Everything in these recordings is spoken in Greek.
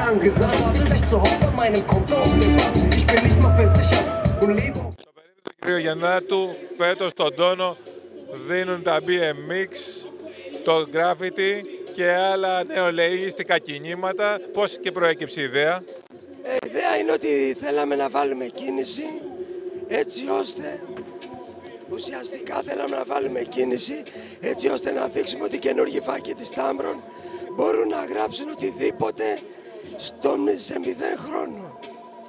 angesagt. Will nicht zu Hause an meinem Konto auf dem Band. Ich bin nicht mal versichert und lebe. Στο περίπτωση του κ. Γεννάτου, φέτος στον τόνο δίνουν τα BMX, το graffiti και άλλα νεολαίγιστικα κινήματα. Πώς και προέκυψε η ιδέα? Η ιδέα είναι ότι θέλαμε να βάλουμε κίνηση έτσι ώστε, ουσιαστικά θέλαμε να βάλουμε κίνηση έτσι ώστε να δείξουμε ότι οι καινούργιοι φάκοι της Τάμπρων μπορούν να γράψουν οτιδήποτε σε 0 χρόνο.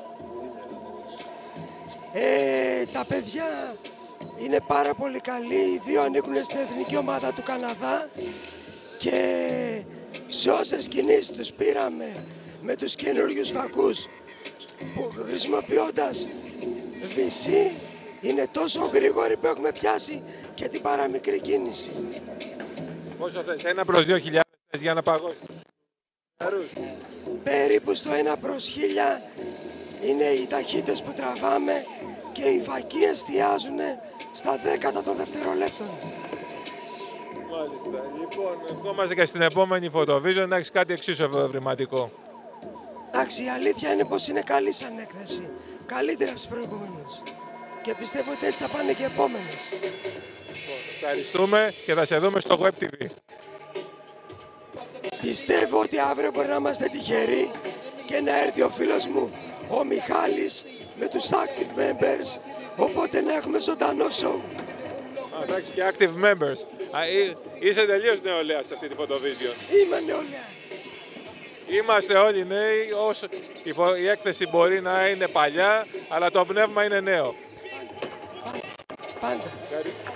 Τα παιδιά είναι πάρα πολύ καλοί, οι δύο ανήκουν στην εθνική ομάδα του Καναδά και σε όσες κινήσεις τους πήραμε με τους καινούριους φακούς που χρησιμοποιώντας VC είναι τόσο γρήγοροι που έχουμε πιάσει και την παραμικρή κίνηση. Πόσο θες, 1 προς 2.000 για να παγώσει? Περίπου στο 1 προς 1000 είναι οι ταχύτητες που τραβάμε και οι φακοί εστιάζουν στα δέκατα των δευτερολέπτων. Μάλιστα. Λοιπόν, ερχόμαστε και στην επόμενη Photovision να έχεις κάτι εξίσου ευρηματικό. Εντάξει, η αλήθεια είναι πως είναι καλή σαν έκθεση. Καλύτερα από τις προηγούμενες. Και πιστεύω ότι έτσι θα πάνε και επόμενες. Ευχαριστούμε και θα σε δούμε στο Web TV. Πιστεύω ότι αύριο μπορεί να είμαστε τυχεροί και να έρθει ο φίλος μου, ο Μιχάλης, με τους active members, οπότε να έχουμε ζωντανό show. Εντάξει, και active members. Είσαι τελείως νεολαία σε αυτή τη Photovision. Είμαι νεολαία. Είμαστε όλοι νέοι, όσο η έκθεση μπορεί να είναι παλιά, αλλά το πνεύμα είναι νέο. Πάντα.